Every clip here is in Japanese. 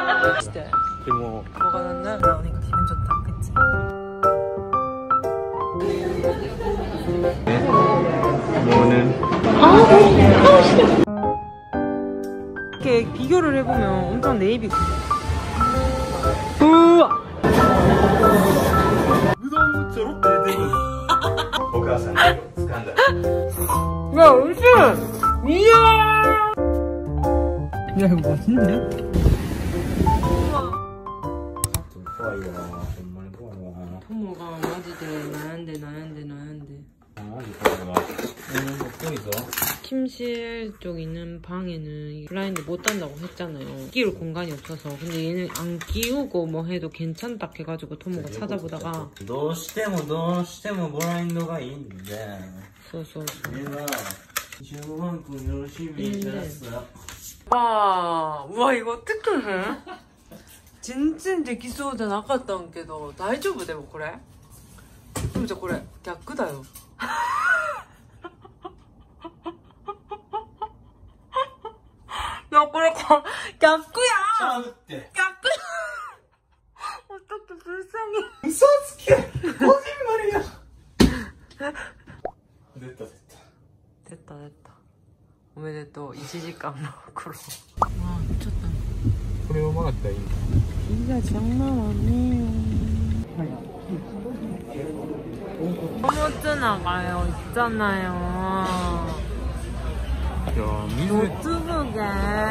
でも 뭐가 났나? 나오니까 기분 좋다. 그치? 뭐는 이렇게 비교를 해보면 엄청 네이비. 우와! うどんちょろって出てくるお母さんが掴んだ 야, 은수! 이야! 야, 이거 멋있네? 怖いわほんまに怖いわ 토모가 마지대 나얀데 マジ怖いわぽいぞ 침실 쪽 있는 방에는 블라인드 못 단다고 했잖아요. 끼울 공간이 없어서. 근데 얘는 안 끼우고 뭐 해도 괜찮다 해가지고 토모가 찾아보다가 どうしてもブラインドがいいんで 쏘쏘. 내가 15만큼 열심히 잘했어. 와 이거 어떻게 해? 진짜できそうじゃなかったんけど大丈夫でもこれでもじゃあこれ逆だよいやこれ逆やちゃうって逆어떻게 불쌍해 嘘つけこじんまりや됐다おめでとう1時間の苦労 와 미쳤다 これを曲がったらいいんだ 비가 장난 아니에요. 너무 뜨나가요 있잖아요. 야, 노트북에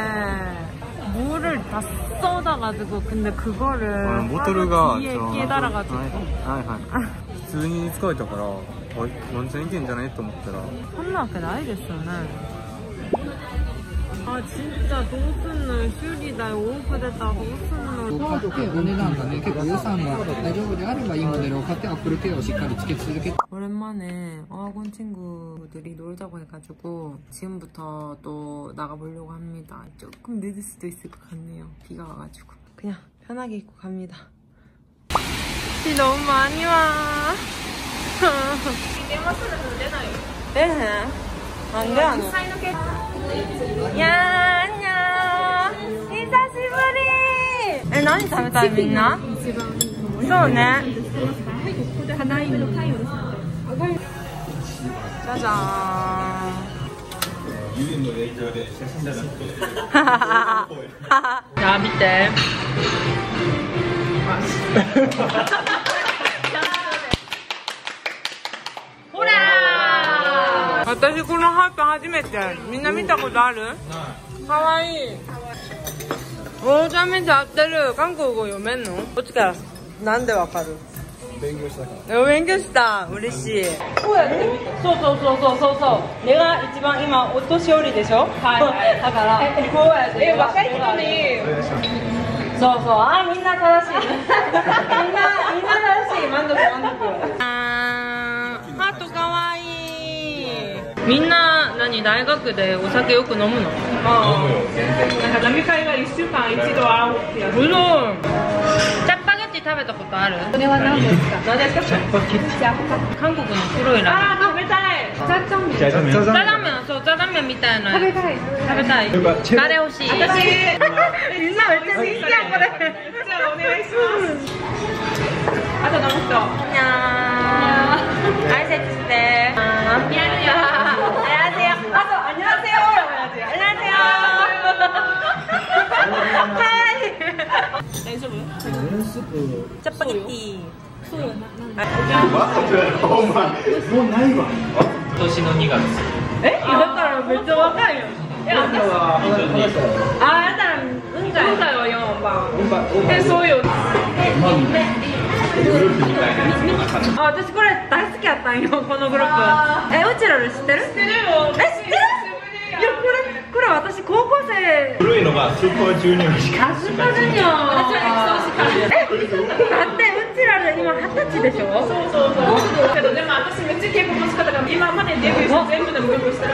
물을 다 쏟아가지고 근데 그거를 모터가 뒤에 깨달아가지고 普通に使えたからワンチャンいけんじゃないと思ったら 혼나게 나이 됐어요. 아 진짜 도스는 슈리다 오프 됐다 도스는 カード系お値段がね結構予算が大丈夫であればいいモデルを買ってアップルペイをしっかりつけ続けて 오랜만에 어학원 친구들이 놀자고 해가지고 지금부터 또 나가보려고 합니다. 조금 늦을 수도 있을 것 같네요. 비가 와가지고 그냥 편하게 입고 갑니다. 비 너무 많이 와. 네. 안 돼, 안 돼. 야, 안녕. 히사시부리. 에,何食べたいみんな? そうね. 짜잔. 유린의影響で 写真じゃなくて 자, 밑에. 호라! 私このハート初めて。みんな見たことある？かわいい。おちゃめちゃ合ってる。韓国語読めんの？こっちからなんでわかる？ 勉強したから。 勉強した。嬉しい。こうやってそう。내가一番今お年寄りでしょ？はい。だからこうやって。若い人に。そう。あ、みんな正しい。みんな正しい。満足。ハートかわいい。みんな大学でお酒よく飲むの？飲むよ。なんか飲み会が1週間1度会うってやつ。うそ。チャッパゲッティ食べたことある？それは何ですか？何ですか？チャッパゲッティ。韓国の黒いラーメン。あ、食べたい。ジャジャン麺。ジャジャン麺、そう、ジャジャン麺みたいな。食べたい。誰欲しい？私。みんなめっちゃ人気やんこれ。じゃあお願いします。あと飲む人。にゃー。挨拶して。안녕하세요. 안녕하세요. 안녕하세요. 하이. 짜파게티. もうないわ。今年の2月。 え？だからめっちゃ若いよ。やだら運海は4番。そうよ。あ、私これ大好きやったんよ、このグループ。ウチラル知ってる？知ってるよ。知ってる？いや、これ私高校生。 古いのがスーパージュニアしか。 スーパージュニア。私はエクソしか。だってウチラル今20歳でしょ？そう。けどでも私めっちゃ稽古の仕方が今までデビューして全部でもデビューしてるから。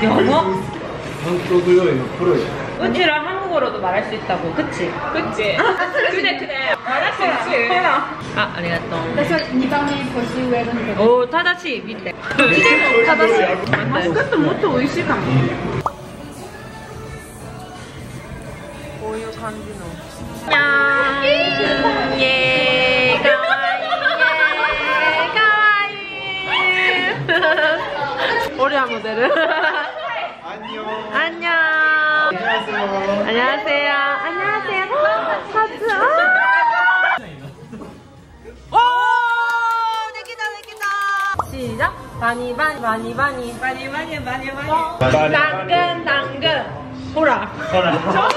やば。 韓国料理のプロや。 우치랑 한국어로도 말할 수 있다고, 그치? 그치. 그래. 말할 수 있지. 아, 아리가또. 私は2番目年上の人 오, 타다시, 밑에. 타다시. 마스카ットもっと美味しいかも. こういう感じの。 にゃーん、イエーイ、かわいい、かわいい。俺はモデル。 アンニョン。 あんにゃーん。 안녕하세요. 안녕하세요. 안녕하세요. 하트. 오! 되겠다, 되겠다. 시작. 바니, 바니, 바니, 바니. 바니, 바니, 바니, 바니. 당근, 당근. 호라. 호라.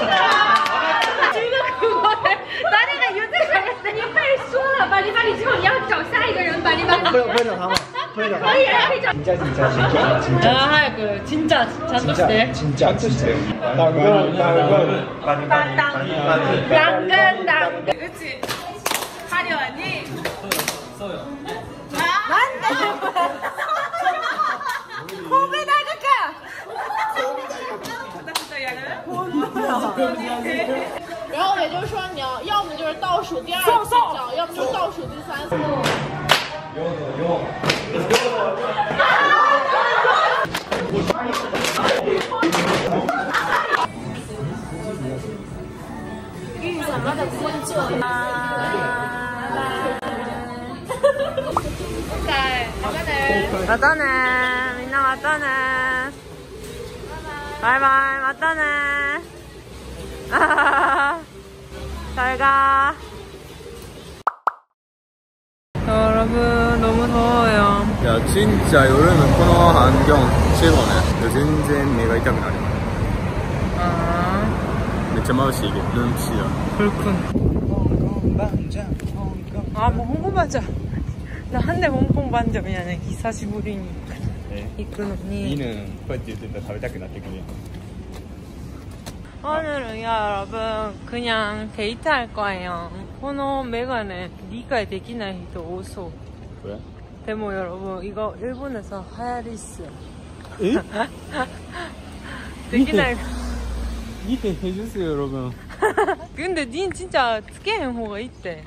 중국어를. 哪里的有这个人？你快说了，巴黎巴黎之后你要找下一个人，巴黎巴黎。 会找他吗？会找他。 可以啊，可以找。 진짜 진짜 진짜 진짜. 아, 하얗고 진짜 잔도시대. 진짜 진짜. 당근 당근. 바니 바니 바니 바니. 당근 당근. 그렇지. 하려니. 써요. 난데. 고베 다이가. 고베 다이가. 然后也就是说，你要么就是倒数第二只脚，要么就是倒数第三次。 玉什么的工作？ またね。みんなまたね。バイバイ、またね。잘 가. 여러분 너무 더워요. 야 진짜 여름은 코너 안경 최고네. 전然目が痛くなる. 아, めっちゃ眩しいけど눈치야. 그렇군. 아, 뭐 홍콩 반점. 나 한대 홍콩 반점이야. 히사시부리니까. 이끄노니. 니는 こうやって言ってたら食べたくなってくるやん. 오늘은요 여러분 그냥 데이트할 거예요. 코노 메가네 리가 되기나 히토 오소. 그래? 데모 여러분 이거 일본에서 하야리 있어요. 에? 되기나. 이해 해주세요 여러분. 근데 닌 진짜つけへん 方が 있대.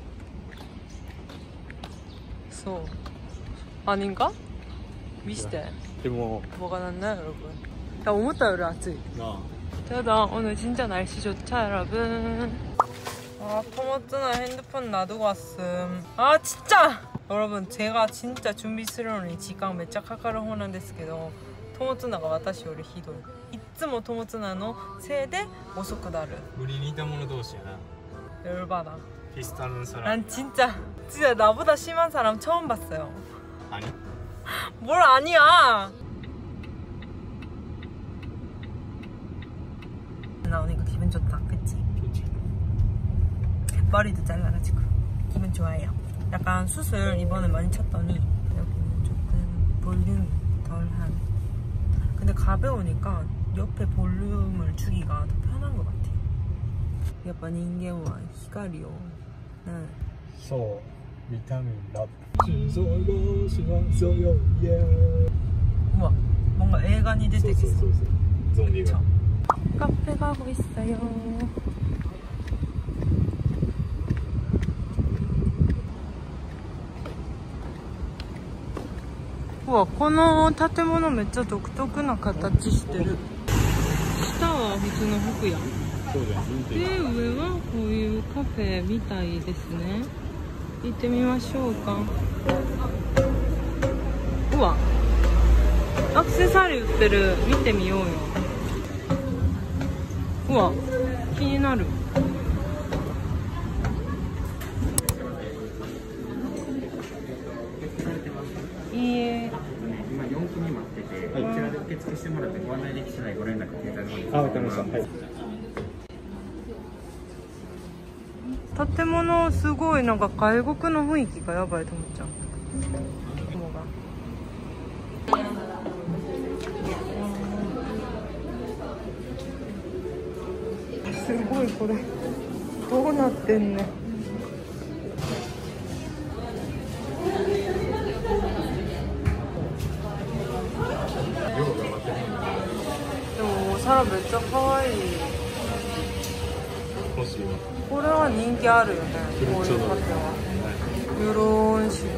소 아닌가? 미스테. 데모 뭐가 낫나 여러분? 나 오모타요리 아쯔이. 나 대다 오늘 진짜 날씨 좋죠 여러분. 아 토마토나 핸드폰 놔두고 왔음. 아 진짜 여러분 제가 진짜 준비스러운 지각めっちゃかかる方なんですけどトモツナが私よりひどい。いつもトモツナのせいで遅くなる。 우리似た者同士やな. 열받아. 비슷한 사람. 난 진짜 나보다 심한 사람 처음 봤어요. 아니? 뭘 아니야. 나오니까 기분 좋다, 그치? 좋지. 머리도 잘라가지고 기분 좋아요. 약간 수술 이번에 많이 쳤더니 여기는 조금 볼륨이 덜한. 근데 가벼우니까 옆에 볼륨을 주기가 더 편한 것 같아. 약간 인간과 히카리요. 네. 소 비타민 랍. 신소요 신소요 예. 우와, 뭔가 애간이 되겠어. 좀비가. 카페 가고 있어요. 우와, この建物めっちゃ独特な形してる。下は普通の服屋。 そうだよ。 で、上はこういうカフェみたいですね。行ってみましょうか。うわ、アクセサリー売ってる。見てみようよ。うわ、気になる。いいえ。 今4組待ってて、こちらで受付してもらってご案内でき次第ご連絡ください。 あ、わかりました。はい。 建物すごいなんか外国の雰囲気がやばいと思っちゃう。雲が。すごいこれどうなってんねん。でもお皿めっちゃ可愛い。 欲しいわ。 これは人気あるよね。こういうカフェは。ヨロン式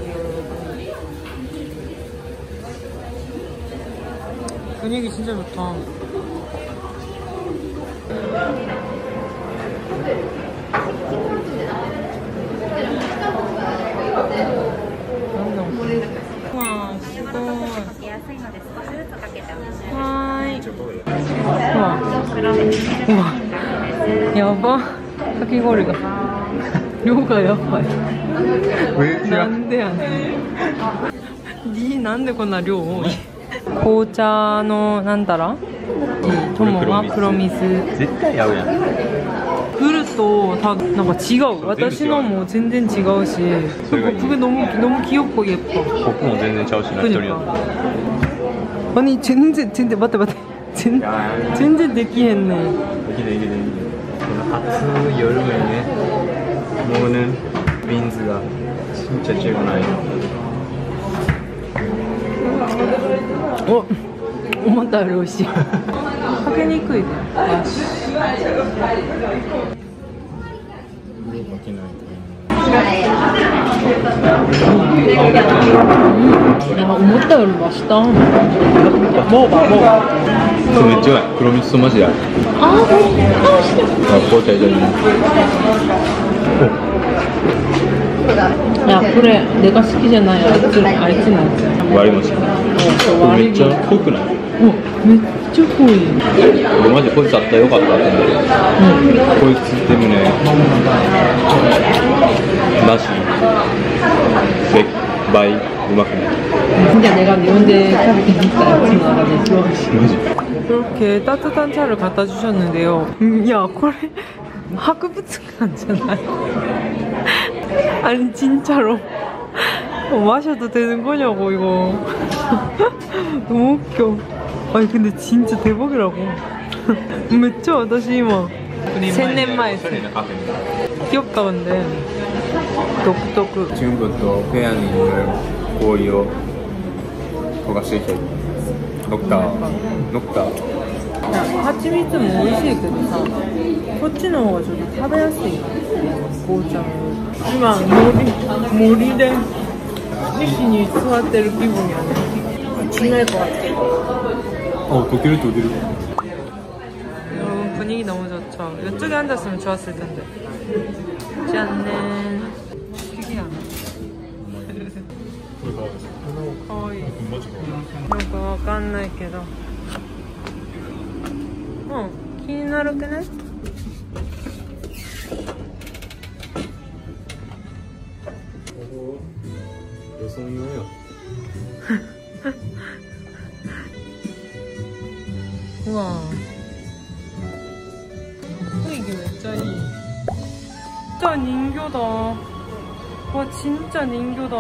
분위기 진짜 좋다. うわやばかき氷が量がやばいなんでやねんなんでこんな量多い紅茶のなんたら友はプロミス絶対合うやん。 来るとなんか違う私のも全然違うし그게 너무 귀엽고 예뻐 僕も全然ちゃうしな、一人だと。 아니全然待って全然できへんねんいけないいけない。この暑い夜にね、もうね、ビンズが진짜 최고나요. 思ったより美味しいかけにくいね思ったよりはしためっちゃうまい。黒蜜とマジで合う。紅茶いただきます。 いやこれでか好きじゃないあいつのやつ割りました。めっちゃ濃くない？ めっちゃ濃い俺マジこいつあったらよかったと思って、こいつってねなしで倍うまくない。 じゃあ내가 언제食べてみたやつの中で一番美味しいマジ 이렇게 따뜻한 차를 갖다 주셨는데요. 야,これ 博物館じゃない? 아니 진짜로 마셔도 되는 거냐고 이거. 너무 웃겨. 아니 근데 진짜 대박이라고. めっちゃ私今1000年前귀엽다 근데独特. 지금부터 회안에 있는氷を溶かしていきたい。녹다 蜂蜜も美味しいけどさ、こっちの方がちょっと食べやすい紅茶の。今森で石に座ってる気分やね。아침날 것 같아. 독일. 여러분 분위기 너무 좋죠. 이쪽에 앉았으면 좋았을 텐데. 짠. 특이하네. 거의. 뭔가 わかんないけど。気になるくない？ 予想用よ。 うわ雰囲気めっちゃいい。진짜人魚だ. 와 진짜人魚だ.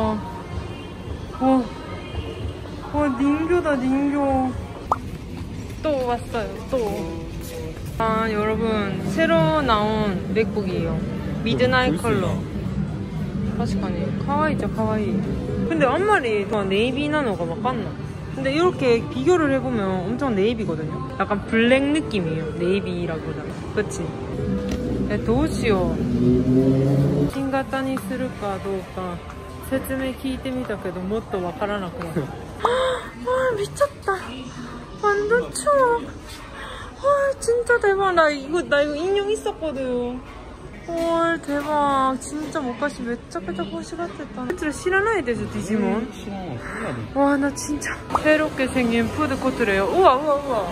와人魚다人魚. 또 왔어요 또. 아 여러분 새로 나온 맥북이에요. 미드나잇 컬러. 確かに可愛いっちゃ可愛い. 근데 앞말이 네이비 나노가 맞겠나? 근데 이렇게 비교를 해보면 엄청 네이비거든요. 약간 블랙 느낌이에요. 네이비라기보다. 그치? どうしよう.新型にするかどうか説明聞いてみたけどもっとわからなくなる. 미쳤다. 완전 추워. 진짜 대박. 나 이거 인형 있었거든. 헐 대박. 진짜 모카시 매짜매짜 호시 같았다. 진짜 싫어나야 되죠 디지몬? 와 나 진짜 새롭게 생긴 푸드코트래요. 우와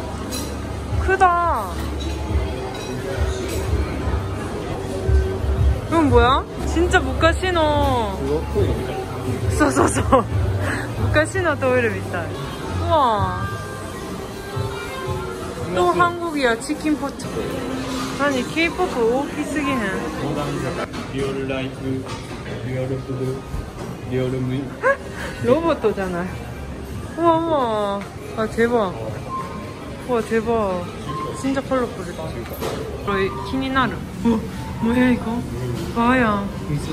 크다. 이건 뭐야? 진짜 모카시노. 쏘 모카시노 토이레 미타이. 우와 또 한국이야. 치킨 포차. 아니 K-POP 大きすぎへん. 리얼 라이프, 리얼 푸드, 리얼 미. 로봇잖아. 우와. 아 대박. 와 대박. 진짜 컬러풀이다. 기니나르. 뭐야 이거? 뭐야?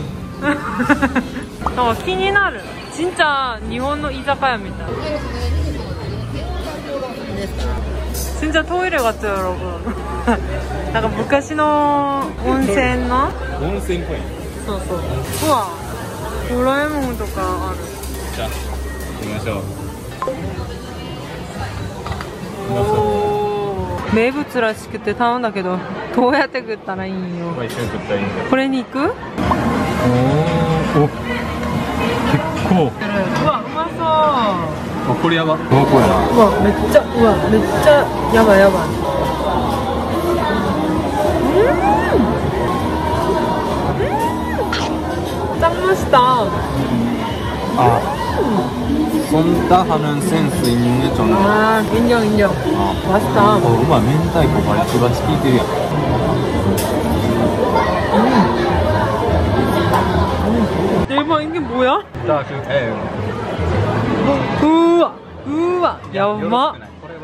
기니나르. 진짜 일본의 이자카야입니다. 진짜 토일에 같죠 여러분. 약간 昔の温泉の温泉っぽい。 そうそう。うわドラえもんとかある。 じゃあ行きましょう。 おー名物らしくて頼んだけどどうやって食ったらいいんよ。 まあ一緒に食ったらいいんだよ。 これに行く？ お結構。 うわうまそう。 これやば。 うわめっちゃやばい。 선다하는 센스 있는 전. 아, 인정, 인정. 맛있다. 우마明太子 바치바치 끼들이야. 대박, 이게 뭐야? 자, 우와, 우와, 야마.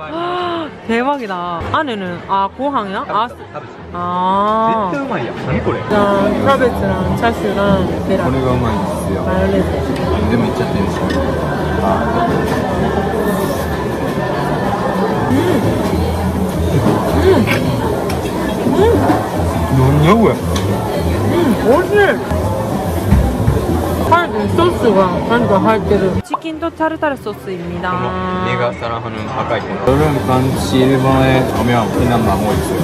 대박이다. 안에는 고항이야? 아. 진짜 맛이야.何これ? 크라베츠랑 차슈랑 계란. これがうまいんですよ。 마요네즈. 全部いっちゃってるんですよ。何やこれ。 오실. 소스가 한도 할때는 치킨도 타르타르 소스입니다. 내가 사랑하는 아까이 거. 여름 간식 일본에 오면 그냥 망고 있어요.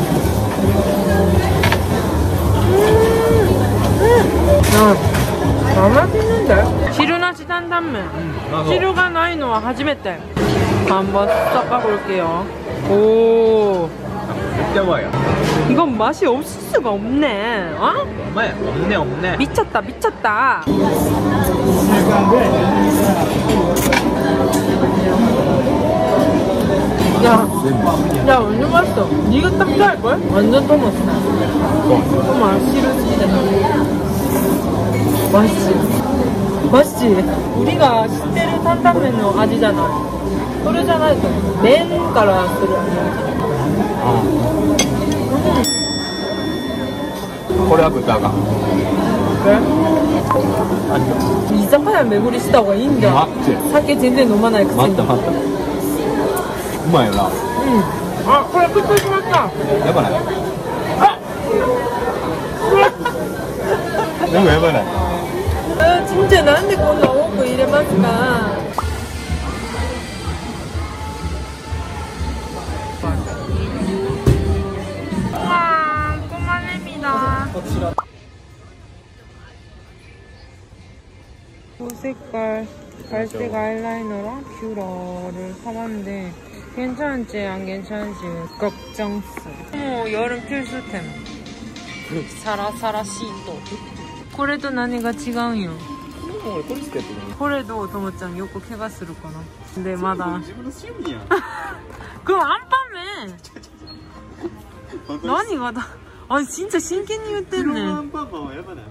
맛있는데? 시루나시担々麺. 시루가 ないのは初めて. 한번 섞어볼게요. 오. 진짜 이건 맛이 없을 수가 없네. 어? 없네. 미쳤다, 미쳤다. 야, 완전 맛있어. 네가 딱 좋아할걸? 완전 토마스. 토마스 시루치잖아. 맛있지? 맛있지? 우리가 시테르 탄탄면의 아지잖아. 소르잖아. 맨からする味。 これは豚が。 居酒屋巡りした方がいいんだよ。酒全然飲まないくせに。 待った。うまいよな。 あ、これ食ってしまった。 やばない。なんかやばない。 진짜なんでこんな多く入れますか。색깔 갈색 아이라이너랑 뷰러를 사봤는데 괜찮은지 안 괜찮은지 걱정스. 여름 필수템. 사라사라 시토. これと何が違うんよ。これどうともちゃんよく怪我するかな。でまだ。自分の趣味やん。그アンパン麺。何がだ。あ、진짜真剣に言ってるね。アンパンマンはやばない。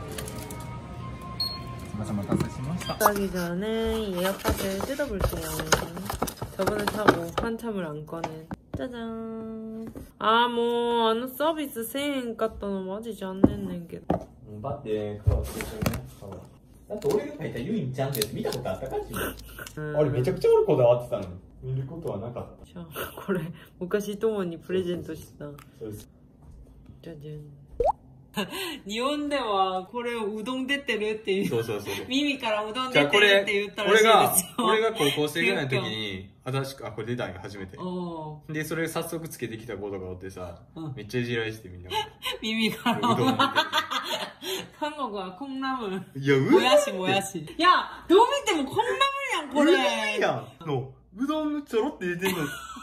가기 전에 예약카드를 뜯어볼게요. 저번에 타고 한참을 안 꺼낸 짜잔. 뭐あのサービス1000円買ったのマジ残念ねんけど。 だって苦労してるね。だって俺が書いたユインちゃんってやつ見たことあったかしら。俺めちゃくちゃ俺こだわってたのに見ることはなかった。じゃあこれ昔友にプレゼントした。そうです。じゃじゃん。 日本ではこれをうどん出てるっていう。そうそうそう。耳からうどん出てるって言ったらしいですよ。俺が高校生ぐらいの時に新しくこれ出たんよ初めて。でそれ早速つけてきた子とかおってさ、めっちゃいじられしてみんな。耳からうどん。韓国はコンナム。いやもやしもやし。いやどう見てもコンナムやんこれ。うどんやん。のうどんちょろって入れてんの。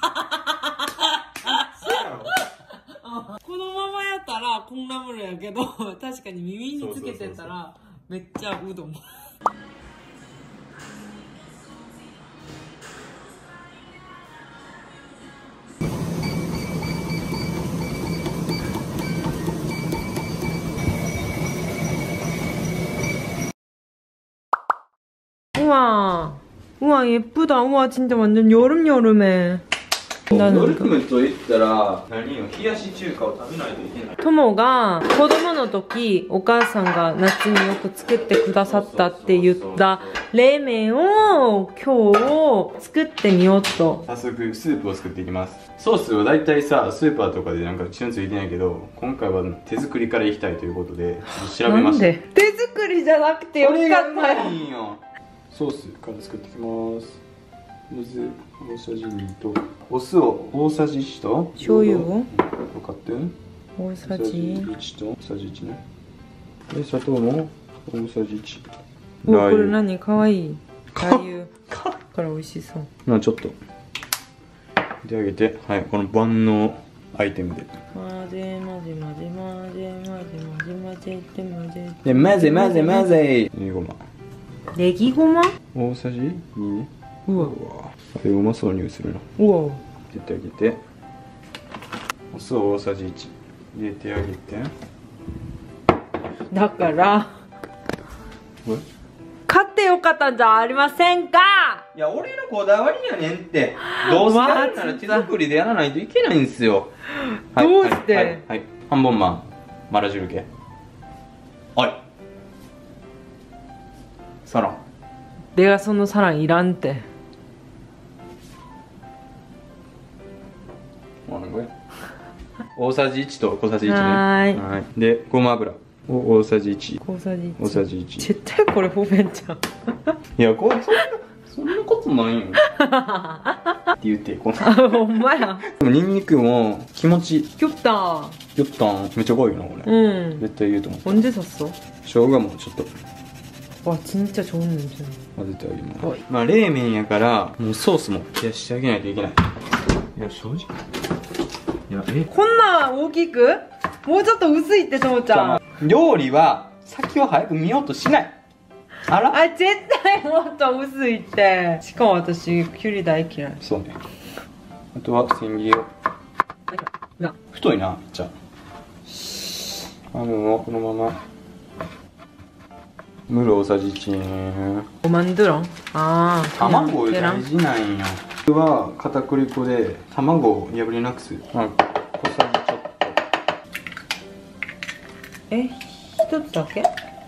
このままやったらこんなものやけど確かに耳につけてたらめっちゃうどん。우와 우와 예쁘다. 우와 진짜 완전 여름여름해. 여름에と言ったら何よ冷やし中華を食べないといけない。友が子供の時お母さんが夏によく作ってくださったって言った冷麺を今日作ってみようと。早速スープを作っていきます。ソースはだいたいさスーパーとかでなんか一緒についてないけど今回は手作りからいきたいということで調べました。なんで手作りじゃなくてよかったよ。これがうまいんよ。ソースから作っていきます。水大さじ2とお酢を大さじ1と醤油を分かって大さじ1と大さじ1ね。で砂糖も大さじ1。これ何かわいいラー油から美味しそう。ちょっとであげて、はい、この万能アイテムで混ぜ混ぜ混ぜ混ぜ混ぜ混ぜ混ぜ混ぜで混ぜ混ぜ混ぜ。ごまネギごま。 大さじいいね。 うわ。 うまそうにするな。 うわ。 入れてあげて。お酢を大さじ1入れてあげて。 だからえ、 買ってよかったんじゃありませんか。 いや、俺のこだわりやねんって。どうせやるなら手作りでやらないといけないんですよ。 どうしてはい、はい、半本マンマラ汁系。はい。サラン。 내가そのサランいらんって。 大さじ1と小さじ1ね。 はいい。で、ごま油を大さじ1。 大さじ1。 大さじ1。 絶対これ不便じゃん。 いや、これそんなことないよ。って言ってこの。 ほんまや。 でもニンニクも気持ち。 キョッタン。 よったんめっちゃ濃いよなこれ。 うん。 絶対言うと思う。 언제 샀어? 生姜もちょっと 와 진짜 좋은 냄새. 混ぜてあげます。まあ冷麺やからもうソースも冷やしてあげないといけない。いや正直。いやこんな大きく？もうちょっと薄いってともちゃん。 料理は先を早く見ようとしない。あら？ あ、絶対もっと薄いって。しかも私キュウリ大嫌い。 そうね。あとは千切りを。太いな。じゃあハムをこのままムル大さじ1。 뭐 만들어? 아, 卵大事なんよ。これは片栗粉で卵を破りなくす。まあ、小さじちょっと。 え、一つだけ？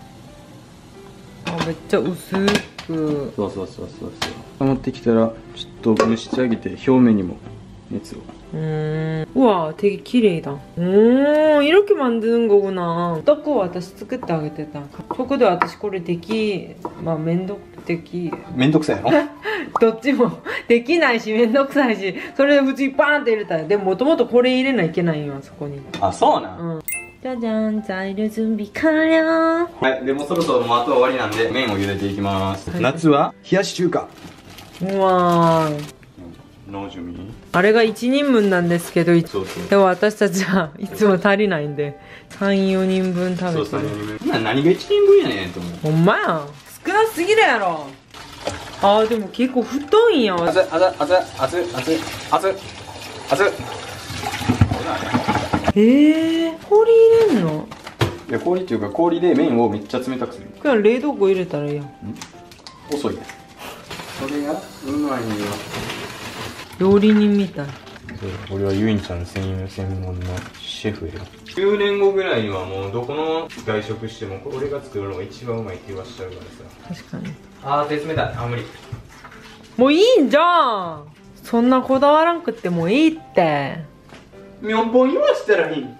あ、めっちゃ薄く。 そうそうそうそうそう。溜まってきたらちょっと蒸してあげて表面にも熱を。 우와 되게 기레이다. 이렇게 만드는 거구나. 떡국 私作ってあげてた。そこで私これでき、まあ面倒くさいやろどっちもできないし面倒くさいし、それで普通にバーンって入れたら、でももともとこれ入れないといけないよ、そこに。 あ、そうなん、 じゃじゃん、材料準備完了。 はい、でもそろそろもうあとは終わりなんで麺を茹でていきます。夏は冷やし中華。 うわー。 の準備。 あれが1人分なんですけど、 そうそう。 でも私たちはいつも足りないんで、3、4人分食べてる。 そう、3、4人分。何が1人分やねんと思う。 ほんまやん。少なすぎるやろ。あー、でも結構太いんやわ。 熱っ。 氷入れんの？ いや、氷っていうか氷で麺をめっちゃ冷たくする。 これ冷凍庫入れたらいいやん。 遅いね。それがうまいよ。 料理人みたい。 俺はゆいんちゃん専門のシェフよ。10年後ぐらいにはもうどこの外食しても俺が作るのが一番うまいって言わしちゃうからさ。 確かに。 あー、手冷たい。あ、無理。 もういいんじゃん。そんなこだわらんくってもいいって。 4本言わしたらいい。はい。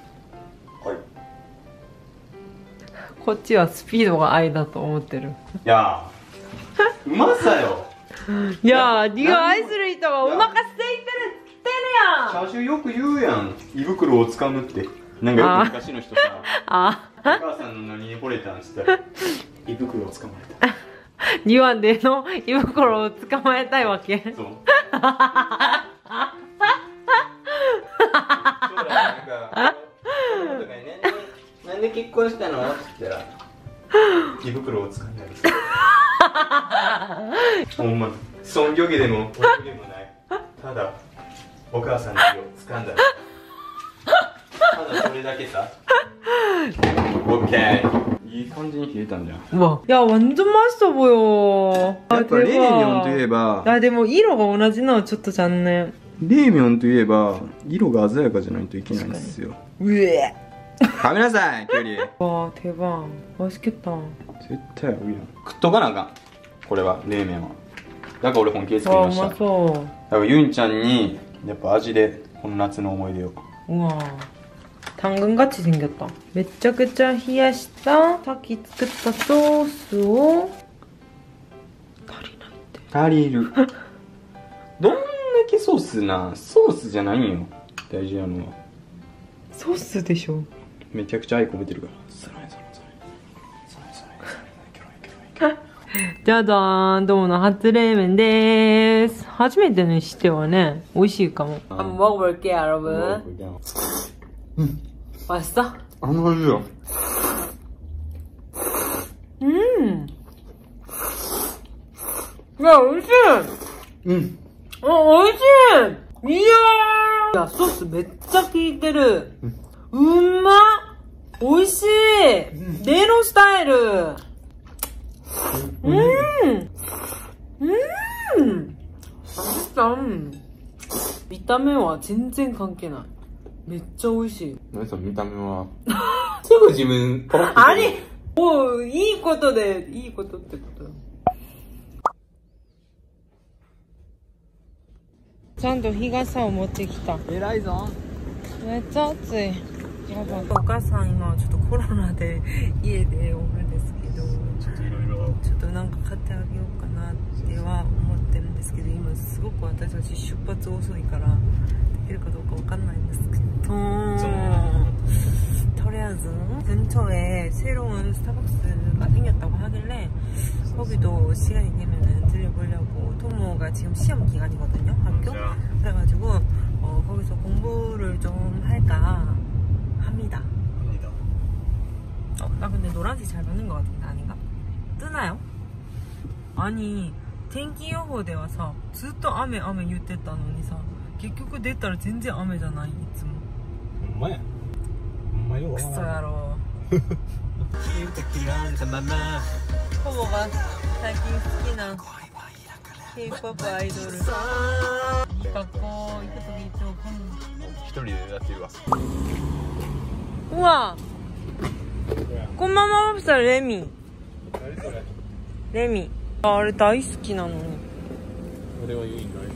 こっちはスピードが愛だと思ってる。 いやー、うまさよ。 いやー、リを愛する人はお腹空いてるってるやん。 チャーシューよく言うやん。胃袋をつかむって。なんかよく昔の人さ、お母さんの何に惚れたんって言ったら胃袋をつかまれた。 リワンでの胃袋を捕まえたいわけ。 そう。そうだ、なんで結婚したのって言ったら胃袋をつかんだりする。ほんま尊魚家でもお料でもない、ただお母さんの胃をつかんだらただそれだけさ。オッケー。いい感じに冷えたんじゃん。 うわ、いや、완전 맛있어 보여。 やっぱ冷麺といえば、 あ、でも色が同じなのちょっと残念。 冷麺といえば色が鮮やかじゃないといけないんですよ。 うえ。 食べなさい、キュウリ。 わあ、대박。맛있겠다。 絶対美味しい。食っとかなあかん。これは冷麺は。だから俺本気で作りわあ、 ました。 うまそう。 だからユンちゃんにやっぱ味でこの夏の思い出を。 うわ당근같이 생겼다. めちゃくちゃ冷やしたさっき作ったソースを足りないって。 足りる。どんだけソースな、ソースじゃないんよ。大事なのはソースでしょ。 めちゃくちゃ愛込めてるから。 じゃじゃーん、どうもの初冷麺でーす。初めてにしてはね、美味しいかも。한번 먹어볼게요, 여러분. 맛있어? 안 어울려. 야, 오이시! 응。 おいしい。いやー。いや、ソースめっちゃ効いてる。うんまっ。おいしい。例のスタイル。見た目は全然関係ない。めっちゃ美味しい。 何その見た目は。すぐ自分、ポロッと。 あれもう、いいことで、いいことってことだ。ちゃんと日傘を持ってきた。 偉いぞ。 めっちゃ暑い。やばい。お母さん今ちょっとコロナで家でおるんですけど、ちょっとなんか買ってあげようかなっては思ってるんですけど、今すごく私たち出発遅いからできるかどうかわかんないんですけど、とりあえず근처에 새로운 스타벅스가 생겼다고 하길래 거기도 시간이 되면은 들려보려고. 토모가 지금 시험 기간이거든요, 학교. 그래가지고 거기서 공부를 좀 할까 합니다. 나 근데 노란색 잘 맞는 것 같은데 아닌가? 뜨나요? 아니 天気予報ではさずっと雨言ってたのにさ結局出たら全然雨じゃないいつも。 ほんまや。ほんまよ。 クソやろ。トモが最近好きな K-POP アイドル。いい格好行くときいつもこん一人でやってるわ。 うわこんばんは。さレミ。 何それ。 レミ。あれ大好きなのに。 俺は言うんかい。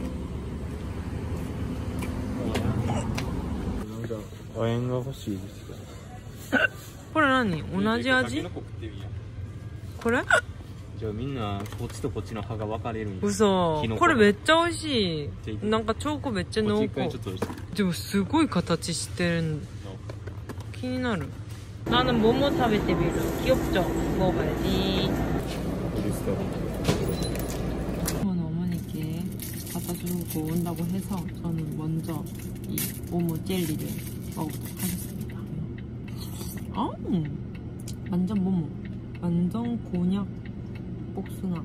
なんか亜鉛が欲しいです。 これ何？同じ味？これ？ じゃあみんなこっちとこっちの葉が分かれるんや。 嘘。これめっちゃ美味しい。なんかチョコめっちゃ濃厚。でもすごい形してるん。気になる。나는 뭐뭐食べてみる? 귀엽죠? 먹어야지. 저는 어머니께 갖다 주고 온다고 해서 저는 먼저 이 모모 젤리를 먹어보도록 하겠습니다. 완전 모모. 완전 곤약 복숭아.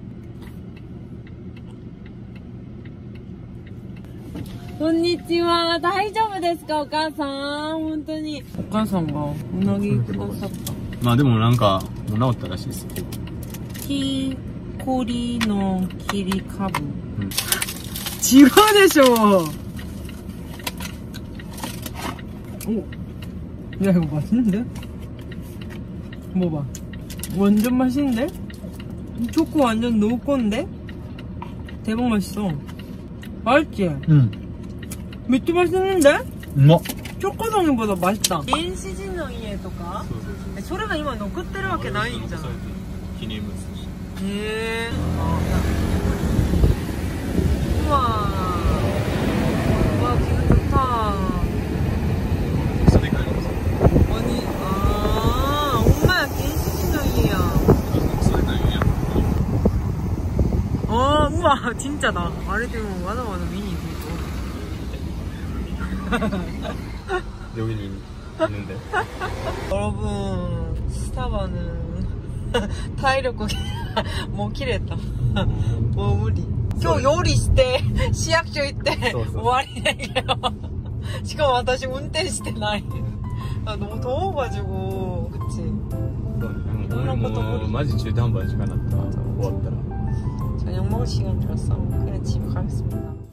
こんにちは。大丈夫ですかお母さん。本当にお母さんがうなぎくださった。 まあでもなんかもう治ったらしいですよ。 キコリの切り株、違うでしょ。야 이거 맛있는데? 먹어봐. 완전 맛있는데? 초코 완전濃厚인데? 대박 맛있어. 맛있지? 응. めっちゃ 맛있는데? うまっ。 초코송이보다 맛있다.電子人の家とかそれが今残ってるわけないんじゃん。 記念物。 へー。うわー。うわ、気分좋다。 それから 아니、엄마야電子人の家や。 それなんや。 우와 진짜다.あれでもわざわざ見に行く。 여기는 있는데. 여러분 스타바는 타이력이 못切れた. 뭐 무리. 今日料理して市役所行って終わりだけどしかも私運転してない. 너무 더워가지고 그치? 오늘 뭐 마지 중途半端な時間だった.終わったら. 저녁 먹을 시간 들었어. 그래 집에 가겠습니다.